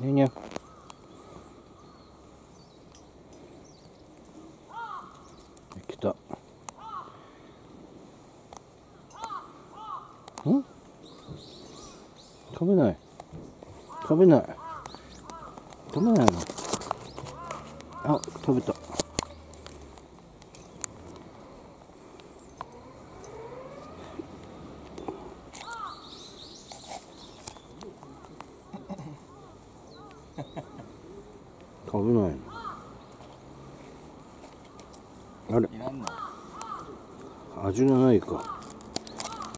にゃにゃ。来た。食べない。食べない。食べないの。あ、食べた。食べないの。あれ、味がないか。